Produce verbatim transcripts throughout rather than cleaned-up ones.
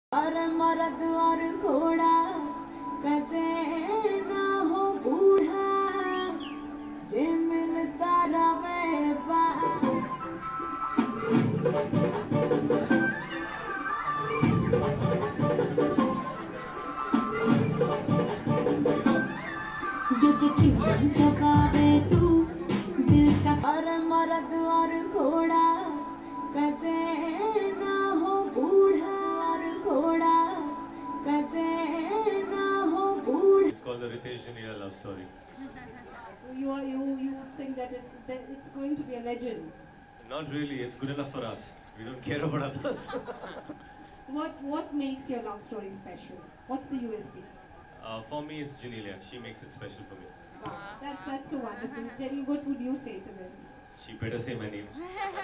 और मर्द और घोड़ा कदे ना हो बूढ़ा जे मिलता रवे बा जो चिट्ठी छपावे तू दिल का और मर्द और घोड़ा कदे ना हो बूढ़ा और घोड़ा कदे ना हो बूढ़ा. It's called the Ritesh Janeera love story. So you are you you think that it's that it's going to be a legend? Not really. It's good enough for us. We don't care about others. What what makes your love story special? What's the U S P? Uh, for me, it's Janelia. She makes it special for me. Wow, that's that's so wonderful. Jenny, what would you say to this? She better say my name.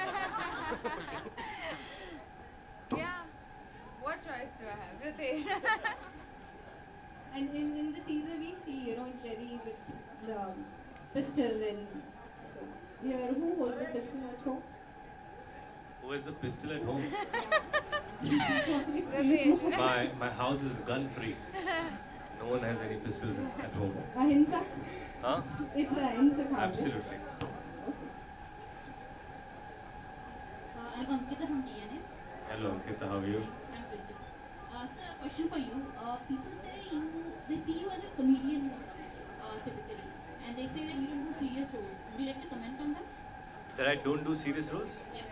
Yeah. What choice do I have? Ritesh. And in, in the teaser we see, you know, Jenny with the pistol and so here who holds the pistol at home? Who has the pistol at home? Ritesh. my my house is gun free. No one has any pistols at home. Ahimsa? Huh? It's a ahimsa house. Absolutely. Uh, I'm Ankita from D N A. Hello, Ankita. How are you? I'm good. Uh, sir, a question for you. Uh, people say you, they see you as a comedian uh, typically, and they say that you don't do serious roles. Would you like to comment on that? That I don't do serious roles? Yeah.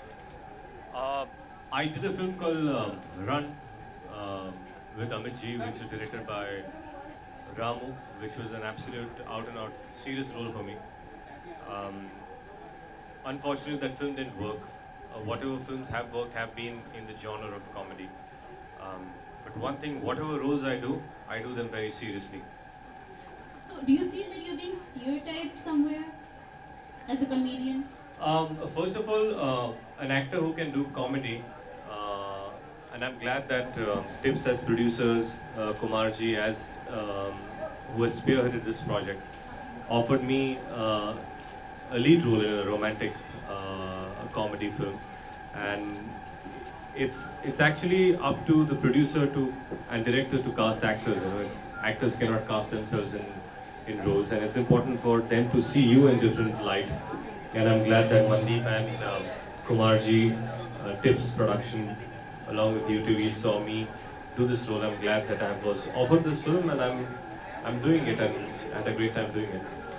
Uh, I did a film called uh, Run uh, with Amit Ji, which was directed by Ramu, which was an absolute out-and-out serious role for me. Um, unfortunately, that film didn't work. Uh, whatever films have worked have been in the genre of comedy. Um, but one thing, whatever roles I do, I do them very seriously. So, do you feel that you're being stereotyped somewhere as a comedian? Um, first of all, uh, an actor who can do comedy, uh, and I'm glad that uh, Tips as producers, uh, Kumarji as um, who has spearheaded this project, offered me uh, a lead role in a romantic uh, comedy film, and it's it's actually up to the producer to and director to cast actors. You know, it's, actors cannot cast themselves in in roles, and it's important for them to see you in different light. And I'm glad that Mandeep and uh, Kumarji, uh, Tips Production, along with U T V, saw me do this role. I'm glad that I was offered this film, and I'm I'm doing it, and I had a great time doing it.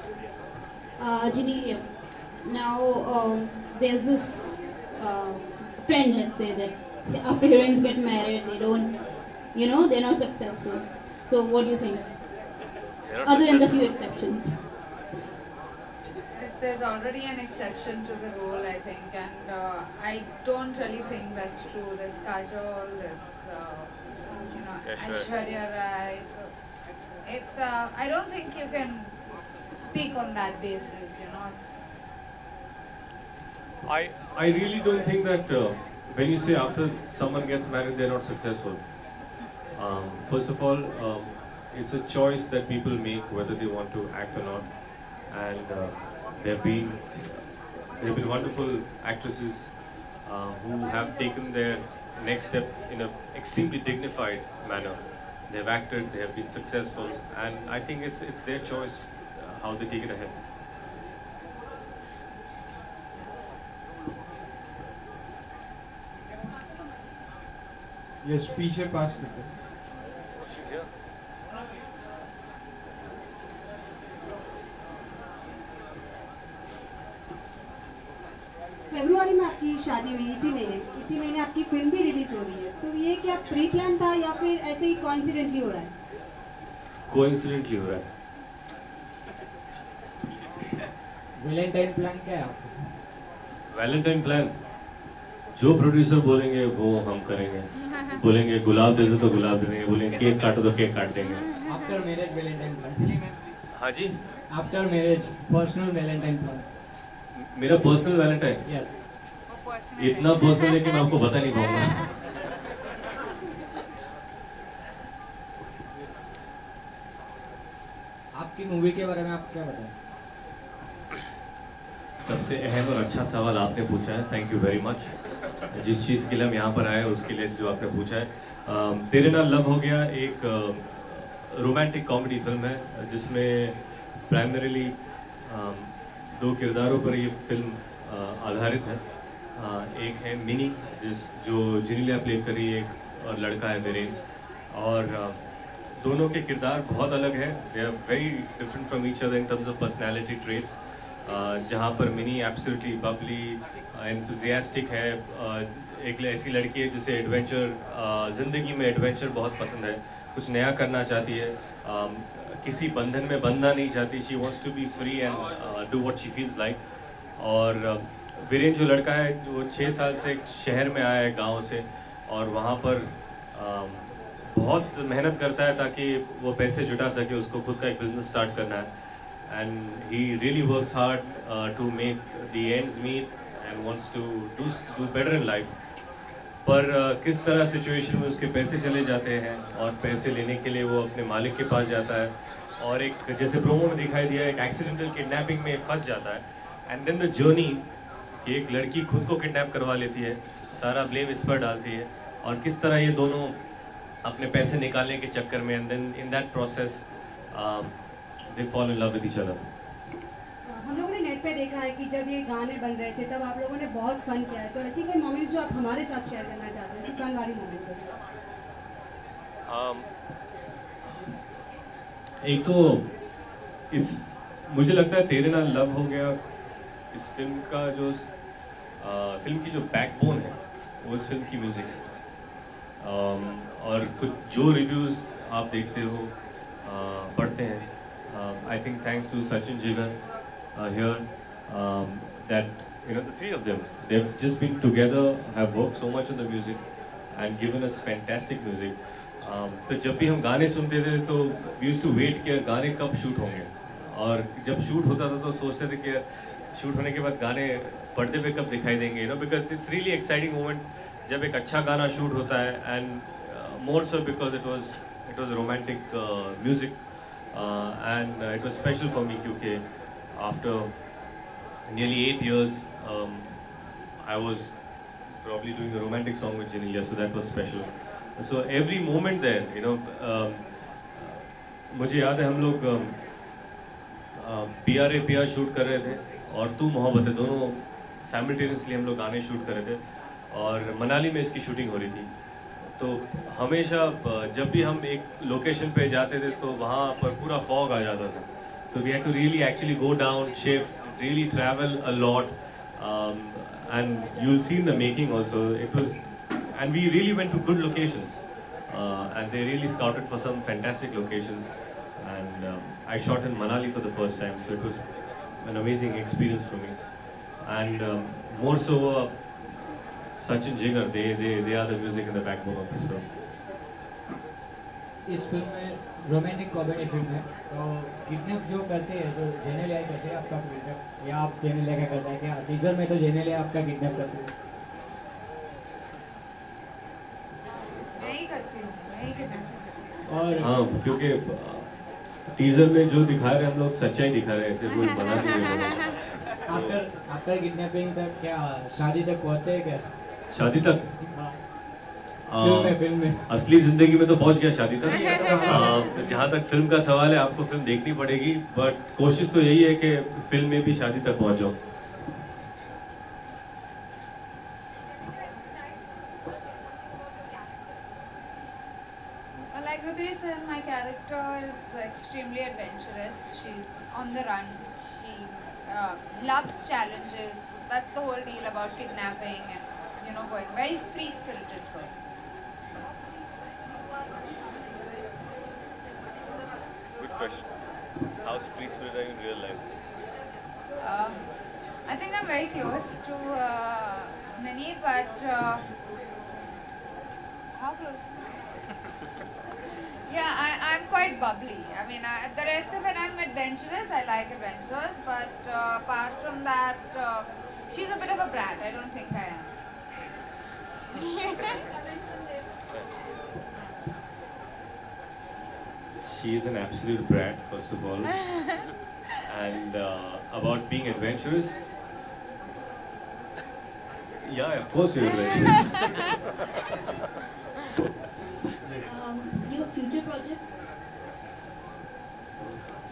Uh, Janelia, now um, there's this uh, trend, let's say, that after heroines get married, they don't, you know, they're not successful. So what do you think? Other than the few exceptions. There's already an exception to the rule, I think, and uh, I don't really think that's true. There's Kajol, there's uh, you know Aishwarya. Aishwarya Rai. So it's uh, I don't think you can speak on that basis. You know. It's, I I really don't think that uh, when you say after someone gets married, they're not successful. Um, first of all, um, it's a choice that people make whether they want to act or not, and uh, there have been there have been wonderful actresses uh, who have taken their next step in an extremely dignified manner. They have acted, they have been successful, and I think it's it's their choice uh, how they take it ahead. Yes, पीछे पास करते. She's here. फरवरी में आपकी शादी हुई इसी महीने इसी महीने आपकी फिल्म भी रिलीज हो रही है तो ये क्या प्री प्लान था या फिर ऐसे ही कोइंसिडेंटली हो रहा है कोइंसिडेंटली हो रहा है. वैलेंटाइन प्लान क्या है आपको? वैलेंटाइन प्लान जो प्रोड्यूसर बोलेंगे वो हम करेंगे. बोलेंगे गुलाब दे दो तो गुलाब दे देंगे, बोलेंगे केक काटो तो केक काट देंगे. After marriage valentine plan. हाँ जी, after marriage personal valentine plan. मेरा पर्सनल वैलेंटाइन यस. वो personal इतना है. पर्सनल है कि मैं आपको बता नहीं पाऊंगा. आपकी मूवी के बारे में आप क्या बताएं? सबसे अहम और अच्छा सवाल आपने पूछा है, थैंक यू वेरी मच. जिस चीज़ के लिए हम यहाँ पर आए उसके लिए जो आपने पूछा है, तेरे नाल लव हो गया एक रोमांटिक कॉमेडी फिल्म है जिसमें प्राइमरीली दो किरदारों पर ये फिल्म uh, आधारित है। uh, एक है मिनी जिस जो जिनीलिया प्ले करी, एक और लड़का है वीरेन, और uh, दोनों के किरदार बहुत अलग है। They are very different from each other in terms of personality traits. जहाँ पर मिनी एब्सोल्युटली बबली एंथुजियास्टिक है, uh, एक ऐसी लड़की है जिसे एडवेंचर uh, ज़िंदगी में एडवेंचर बहुत पसंद है, कुछ नया करना चाहती है, um, किसी बंधन में बंधना नहीं चाहती। She wants to be free and do what she feels like. और uh, वीरेन जो लड़का है वो छः साल से एक शहर में आया है गाँव से, और वहाँ पर uh, बहुत मेहनत करता है ताकि वो पैसे जुटा सके, उसको खुद का एक बिजनेस स्टार्ट करना है। And he really works hard to make the ends meet and wants to do do better in life. पर uh, किस तरह सिचुएशन में उसके पैसे चले जाते हैं और पैसे लेने के लिए वो अपने मालिक के पास जाता है, और एक जैसे प्रोमो में दिखाई दिया एक एक्सीडेंटल किडनैपिंग में फंस जाता है। एंड देन द जर्नी कि एक लड़की खुद को किडनैप करवा लेती है, सारा ब्लेम इस पर डालती है, और किस तरह ये दोनों अपने पैसे निकालने के चक्कर में and then in that process they fall in love with each other. हम लोगों ने नेट पे देखा है कि जब ये गाने बन रहे थे तब आप लोगों ने बहुत फन किया है, तो ऐसी कोई मोमेंट्स जो आप हमारे साथ शेयर करना चाहते हैं, फन वाली मोमेंट? um, एक तो इस मुझे लगता है तेरे नाल लव हो गया इस फिल्म का जो आ, फिल्म की जो बैकबोन है वो इस फिल्म की म्यूज़िक है। um, और कुछ जो रिव्यूज़ आप देखते हो आ, पढ़ते हैं, I think thanks to Sachin Jigar here that you know the three of them, they've just been together, have worked so much on the music and given us fantastic music. um, तो जब भी हम गाने सुनते थे तो we used to wait कि गाने कब शूट होंगे, और जब शूट होता था तो सोचते थे कि शूट होने के बाद गाने पर्दे पे कब दिखाई देंगे, you know, because it's really exciting moment जब एक अच्छा गाना शूट होता है। And more so because it was it was romantic music and it was special for me, क्योंकि after nearly eight years um, I was probably doing a romantic song with Jinelia, so that was special. So every moment there, you know, um, मुझे याद है हम लोग P R A P R shoot कर रहे थे और तू मोहब्बत है दोनों साइमल्टेनियसली हम लोग गाने शूट कर रहे थे, और मनाली में इसकी शूटिंग हो रही थी। तो हमेशा जब भी हम एक लोकेशन पे जाते थे तो वहाँ पर पूरा फॉग आ जाता था, so we had to really actually go down, shift, really travel a lot, um, and you'll see in the making also. It was, and we really went to good locations, uh, and they really scouted for some fantastic locations. And um, I shot in Manali for the first time, so it was an amazing experience for me. And um, more so, uh, Sachin Jigar, they they they are the music and the backbone of this film. इस film में romantic comedy film है, तो kidnap जो करते हैं जो जेनेलिया करते हैं आपका किडनैप, या आप जेनेलिया का करता है क्या? टीजर में तो जेनेलिया आपका किडनैप करती है। मैं ही करती हूँ, मैं ही किडनैप करती हूँ। और हाँ, क्योंकि टीजर में जो दिखा रहे हैं हम लोग सच्चाई दिखा रहे हैं, ऐसे कोई बना नहीं है। आफ्टर आफ्टर किडनैपिंग तक क्या शादी तक पहुँचते हैं क्या? शादी तक फिल्म में फिल्म में असली जिंदगी में तो पहुंच गया शादी तक। जहाँ तक फिल्म का सवाल है आपको फिल्म देखनी पड़ेगी, बट कोशिश तो यही है कि फिल्म में भी शादी तक पहुंच जाओ। Well, like Ritesh said, my character is extremely adventurous. She's on the run. She uh, loves challenges. That's the whole deal about kidnapping and, you know, going very free-spirited girl. Good question. How free-spirited are you in real life? Uh, I think I'm very close to uh, Mini, but uh, how close? Yeah, I, I'm quite bubbly. I mean, I, the rest of it, I'm adventurous. I like adventures, but uh, apart from that, uh, she's a bit of a brat. I don't think I am. She is an absolute brat, first of all. And uh, about being adventurous, yeah, of course you're adventurous.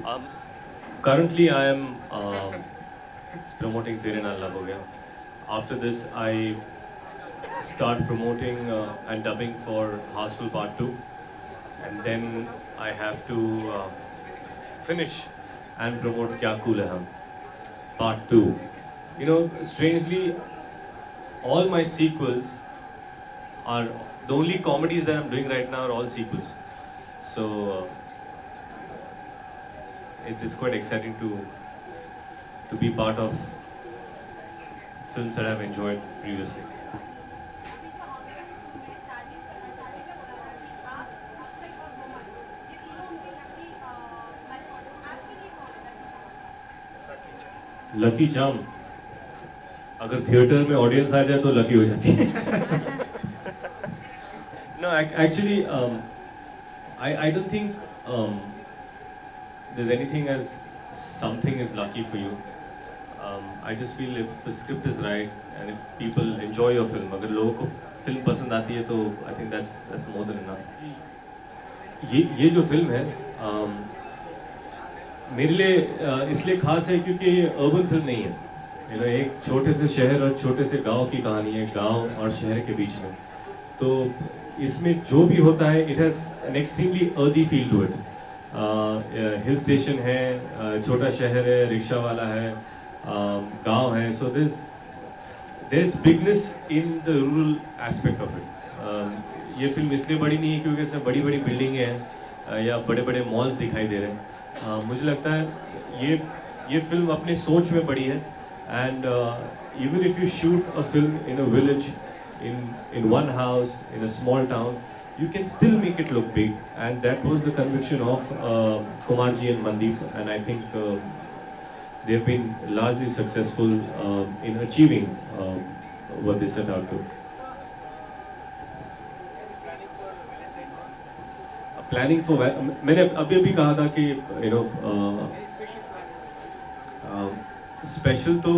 Um, currently, I am uh, promoting Tere Naal Love Ho Gaya. After this, I start promoting uh, and dubbing for Hostel Part two, and then I have to uh, finish and promote Kya Cool Hai Hum Part two. You know, strangely, all my sequels are the only comedies that I'm doing right now are all sequels. So uh, it's it's quite exciting to to be part of films that I've enjoyed previously. Lucky जाम, अगर theatre में audience आ जाए तो lucky हो जाती है. No, actually, um, I I don't think um, there's anything as something is lucky for you. Um, I just feel if the script is right and if people enjoy your film, अगर लोगों को film पसंद आती है तो I think that's that's more than enough. ये ये जो फिल्म है um, मेरे लिए uh, इसलिए खास है क्योंकि ये अर्बन फिल्म नहीं है. You know, एक छोटे से शहर और छोटे से गांव की कहानी है, गांव और शहर के बीच में. तो इसमें जो भी होता है it has an extremely earthy feel to it. Hill station है, uh, छोटा शहर है, रिक्शा वाला है, uh, गांव है. So this there is bigness in the rural aspect of it. ये फिल्म इसलिए बड़ी नहीं है क्योंकि इसमें बड़ी बड़ी बिल्डिंगें हैं uh, या बड़े बड़े मॉल्स दिखाई दे रहे हैं. uh, मुझे लगता है ये ये फिल्म अपने सोच में बड़ी है. And even if you shoot a film in a village, in in one house in a small town, you can still make it look big, and that was the conviction of uh, Kumarji and Mandeep, and I think uh, they've been largely successful uh, in achieving uh, what they set out to. Planning for मैंने अभी अभी कहा था कि you know special तो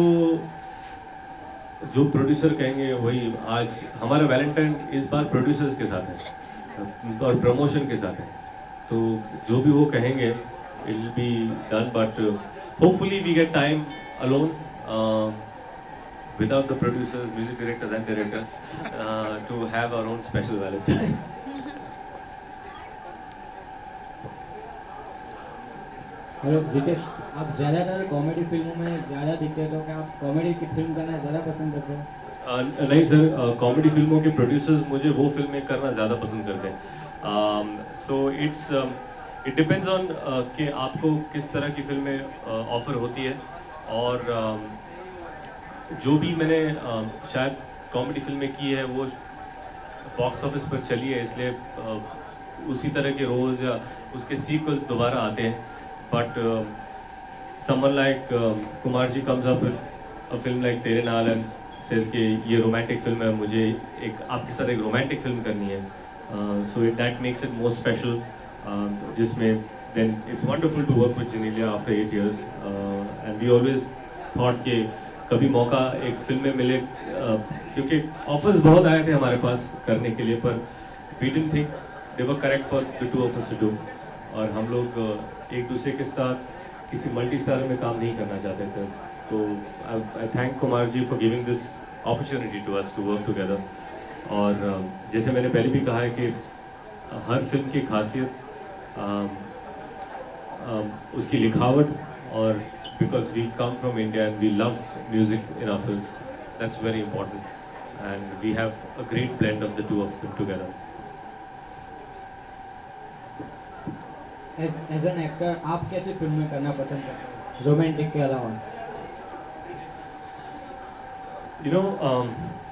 जो producer कहेंगे वही. आज हमारा वैलेंटाइन इस बार प्रोड्यूसर्स के साथ है और प्रमोशन के साथ है, तो जो भी वो कहेंगे it will be done. But hopefully we get time alone without the producers, music directors and directors uh, to have our own special Valentine. Hello Ritesh, आप ज़्यादातर कॉमेडी फिल्मों में ज़्यादा दिखते हैं, तो क्या आप कॉमेडी की फिल्म करना ज़्यादा पसंद करते हैं? uh, नहीं सर, कॉमेडी uh, फिल्मों के प्रोड्यूसर्स मुझे वो फिल्में करना ज़्यादा पसंद करते हैं. So it's it depends on कि आपको किस तरह की फिल्में ऑफ़र uh, होती है. और uh, जो भी मैंने uh, शायद कॉमेडी फिल्में की है वो बॉक्स ऑफिस पर चली है, इसलिए uh, उसी तरह के रोल्स या उसके सीक्वल्स दोबारा आते हैं. But uh, someone like uh, Kumar ji comes up with a film like Tere Naal and says कि ये romantic film है, मुझे एक आपके साथ एक romantic film करनी है. uh, so it, that makes it more special. uh, जिसमें then it's wonderful to work with Genelia after eight years, uh, and we always thought कि कभी मौका एक फिल्म में मिले, uh, क्योंकि offers बहुत आए थे हमारे पास करने के लिए, पर we didn't think they were correct for the two of us to do. और हम लोग uh, एक दूसरे के साथ किसी मल्टी स्टार में काम नहीं करना चाहते थे. तो I thank Kumar ji for giving this opportunity to us to work together. और uh, जैसे मैंने पहले भी कहा है कि हर फिल्म की खासियत uh, uh, उसकी लिखावट, और because we come from India and we love music in our films, that's very important, and we have a great blend of the two of them together. As an actor आप कैसी फिल्में करना पसंद करते हैं रोमांटिक के अलावा? You know um,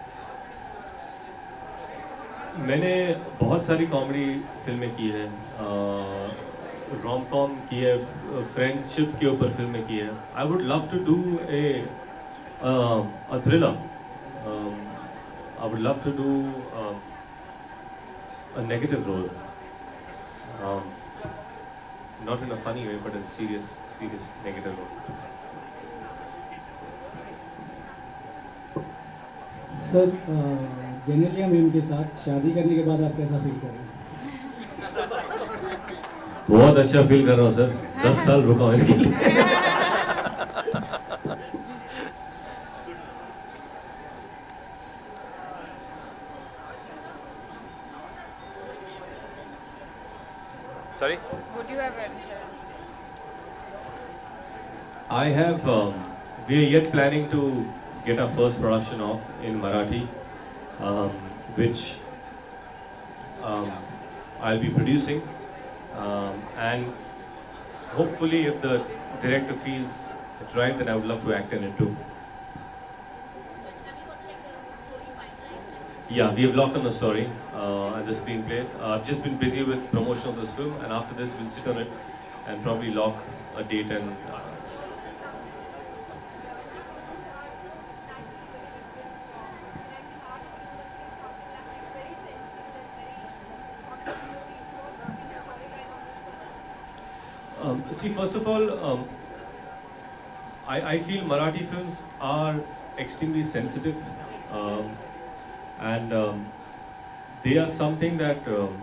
मैंने बहुत सारी कॉमेडी फिल्में की है, रोम कॉम की है, फ्रेंडशिप के ऊपर फिल्में की है. I would love to do a a thriller. I would love to do a negative role, not in a funny way, but a serious, serious negative role. Sir, Genelia ma'am के साथ शादी करने के बाद आप कैसा फील कर रहे हैं? बहुत अच्छा फील कर रहा हूँ सर, दस साल रुका हूँ इसके लिए। Sorry? Would you have entered? I have, um, we are yet planning to get our first production off in Marathi, um, which um, I'll be producing, um, and hopefully if the director feels it right, then I would love to act in it too. Yeah, we have locked on the story uh, and the screenplay. Uh, I've just been busy with promotion of this film, and after this we'll sit on it and probably lock a date and uh, Um, see, first of all, um, I, I feel Marathi films are extremely sensitive, um, and um, they are something that um,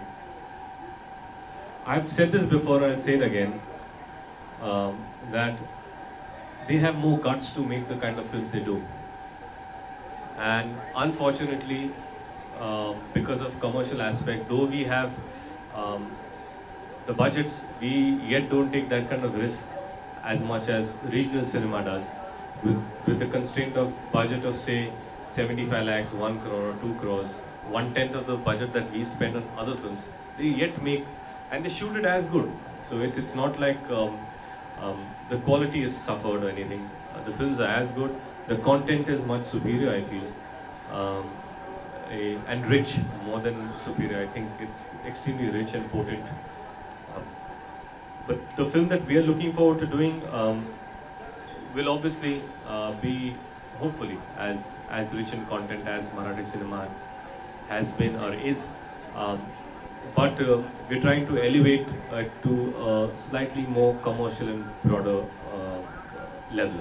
I've said this before and I'll say it again, um, that they have more guts to make the kind of films they do. And unfortunately, uh, because of commercial aspect, though we have um, the budgets, we yet don't take that kind of risk as much as regional cinema does. With, with the constraint of budget of say seventy-five lakhs, one crore or two crores, one tenth of the budget that we spend on other films, they yet make, and they shoot it as good. So it's it's not like um, um, the quality is suffered or anything. Uh, the films are as good. The content is much superior, I feel, um, a, and rich more than superior. I think it's extremely rich and potent. Um, but the film that we are looking forward to doing um, will obviously uh, be, hopefully, as as rich in content as Marathi cinema has been or is. Um, but uh, we're trying to elevate uh, to a slightly more commercial and broader uh, level.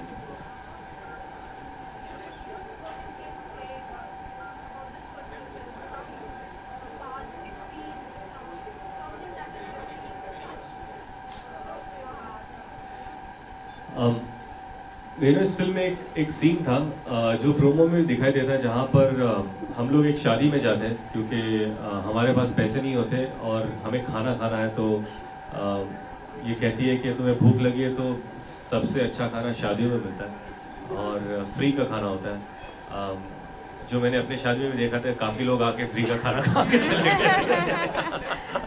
मेरे इस film में एक एक scene था uh, जो promo में दिखाई देता है, जहाँ पर uh, हम लोग एक शादी में जाते हैं क्योंकि uh, हमारे पास पैसे नहीं होते और हमें खाना खाना है, तो uh, ये कहती है कि तुम्हें भूख लगी है तो सबसे अच्छा खाना शादियों में मिलता है और फ्री का खाना होता है. uh, जो मैंने अपने शादी में देखा था, काफ़ी लोग आके फ्री का खाना खा के चले गए.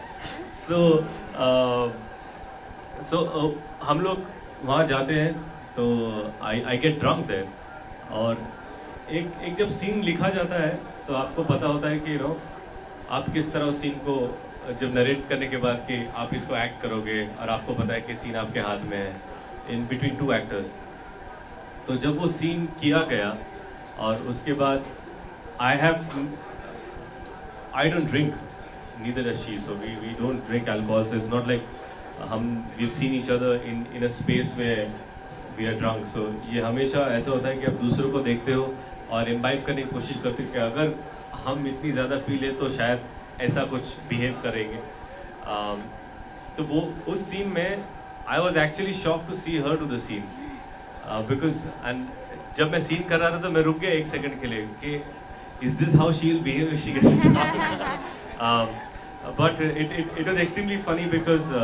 सो सो हम लोग वहाँ जाते हैं तो I I get drunk there, और एक एक जब सीन लिखा जाता है तो आपको पता होता है कि यू नो आप किस तरह उस सीन को जब नरेट करने के बाद कि आप इसको एक्ट करोगे, और आपको पता है कि सीन आपके हाथ में है इन बिटवीन टू एक्टर्स. तो जब वो सीन किया गया और उसके बाद I have I don't drink, neither does she, so we we don't drink alcohol. So it's not like हम we have seen each other in in a space में वी आर ड्रंक. सो ये हमेशा ऐसा होता है कि आप दूसरों को देखते हो और इम्बाइब करने की कोशिश करते हो कि अगर हम इतनी ज़्यादा पी लें तो शायद ऐसा कुछ बिहेव करेंगे. um, तो वो उस सीन में I was actually shock to see her to the scene, because and जब मैं सीन कर रहा था तो मैं रुक गया एक सेकंड के लिए कि is this how she will behave if she gets drunk. But it it it was extremely funny because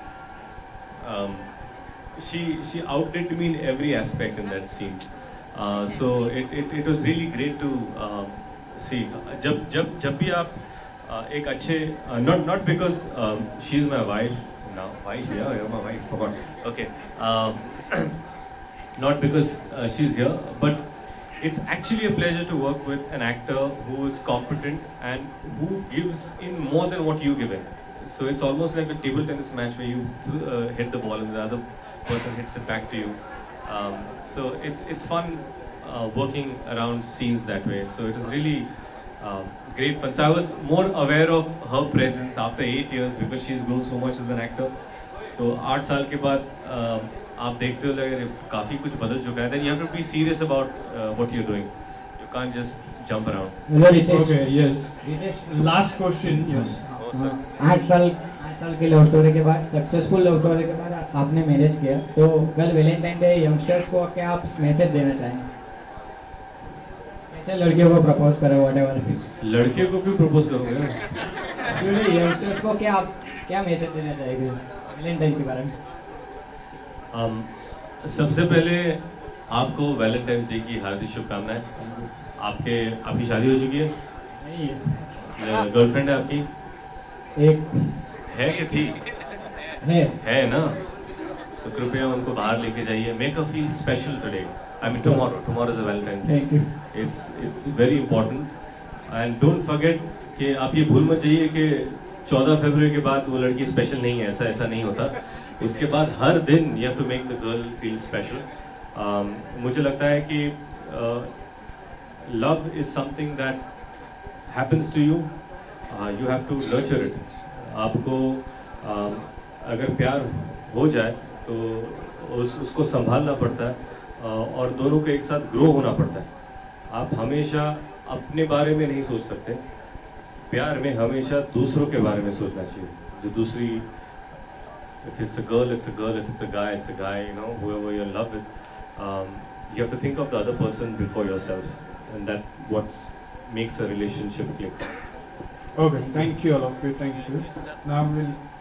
she she outdid me in every aspect in that scene. Uh, so it, it it was really great to uh, see. जब जब जब भी आप uh, एक अच्छे uh, not not because um, she's my wife now, wife, yeah, you're my wife, forgot. Okay, um, not because uh, she's here, but it's actually a pleasure to work with an actor who is competent and who gives in more than what you give in. So it's almost like a table tennis match where you uh, hit the ball and the other person hits it back to you. Um, so it's it's fun uh, working around scenes that way. So it was really uh, great fun. So I was more aware of her presence after eight years because she's grown so much as an actor. तो आठ साल के बाद uh, आप देखते हो लगे काफ़ी कुछ बदल चुका है. Then you have to be serious about uh, what you're doing. You can't just jump around. Hello, Ritesh. Okay, yes. Ritesh, Last question, yes. Oh, sir. आठ साल आठ साल की लव स्टोरी के बाद, सक्सेसफुल लव स्टोरी के बाद आपने मैरिज किया, तो कल वैलेंटाइन डे यंगस्टर्स को क्या आप मैसेज देना चाहेंगे? कैसे लड़कियों को प्रपोज करें, व्हाटएवर? लड़के को भी प्रपोज करोगे? क्यों नहीं, यंगस्टर्स को क्या आप क्या मैसेज देना चाहेंगे वैलेंटाइन के बारे में? um, सबसे पहले आपको वैलेंटाइंस डे की हार्दिक शुभकामनाएं। आपके आपकी शादी हो चुकी है? नहीं, गर्लफ्रेंड है आपकी? एक है कि थी? है है ना? तो कृपया उनको बाहर लेके जाइए। Make a feel special today, I mean tomorrow, tomorrow is a Valentine's day. Thank you. It's it's very important and don't forget कि आप ये भूल मत जाइए कि चौदह फरवरी के बाद वो लड़की स्पेशल नहीं है, ऐसा ऐसा नहीं होता। उसके बाद हर दिन you have to make the girl feel special. मुझे लगता है कि love is something that happens to you, you have to nurture it. आपको uh, अगर प्यार हो जाए तो उस उसको संभालना पड़ता है, uh, और दोनों को एक साथ ग्रो होना पड़ता है। आप हमेशा अपने बारे में नहीं सोच सकते, प्यार में हमेशा दूसरों के बारे में सोचना चाहिए। जो दूसरी, if it's a girl, it's a girl, if it's a guy, it's a guy, you know, whoever you're in love with, um, you have to think of the other person before yourself, and that what makes a relationship click. Okay, thank you all of you, thank you. Now we'll